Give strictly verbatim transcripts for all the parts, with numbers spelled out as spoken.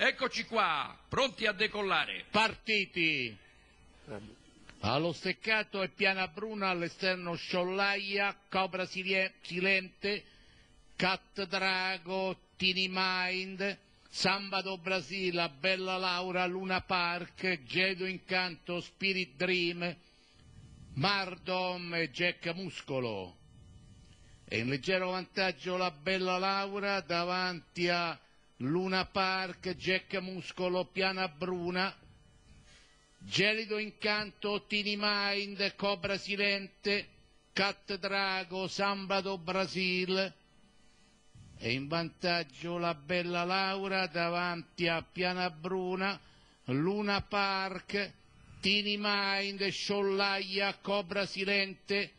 Eccoci qua, pronti a decollare. Partiti. Allo steccato e piana bruna, all'esterno Sciollaia, Cobra Silente, Cat Drago, Tini Mind, Samba do Brasile, Bella Laura, Luna Park, Gedo Incanto, Spirit Dream, Mardom e Jack Muscolo. E in leggero vantaggio la Bella Laura davanti a Luna Park, Jack Muscolo, Piana Bruna, Gelido Incanto, Tini Mind, Cobra Silente, Cat Drago, Samba do Brasil. E in vantaggio la Bella Laura davanti a Piana Bruna, Luna Park, Tini Mind, Sciollaia, Cobra Silente,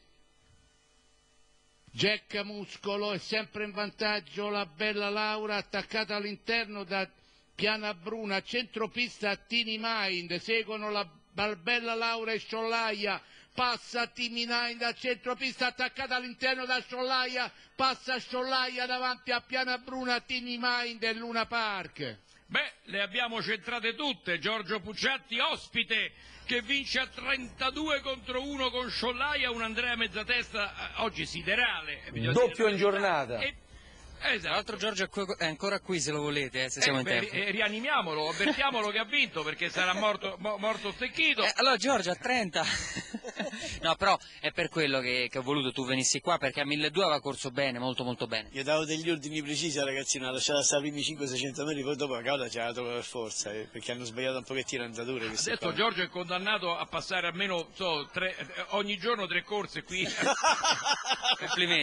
Jack Muscolo. E sempre in vantaggio la Bella Laura attaccata all'interno da Piana Bruna, centropista Tini Mind, seguono la Bella Laura e Sciollaia, passa Tini Mind a centropista attaccata all'interno da Sciollaia, passa Sciollaia davanti a Piana Bruna, Tini Mind e Luna Park. Beh, le abbiamo centrate tutte, Giorgio Pucciatti ospite che vince a trentadue contro uno con Sciollaia, un Andrea Mezzatesta eh, oggi siderale. Doppio in giornata. E... Esatto. Tra l'altro Giorgio è ancora qui se lo volete, eh, se siamo eh, in beh, tempo. Eh, rianimiamolo, avvertiamolo che ha vinto perché sarà morto, mo, morto stecchito. Eh, allora Giorgio a trenta. No, però è per quello che, che ho voluto tu venissi qua, perché a milleduecento aveva corso bene, molto molto bene. Io davo degli ordini precisi al ragazzino, ha lasciato stare i primi cinquecento seicento metri, poi dopo la cauda ce l'ha trovata per forza, eh, perché hanno sbagliato un pochettino l'andatura. Adesso qua. Giorgio è condannato a passare almeno so, tre, ogni giorno tre corse qui. Complimenti.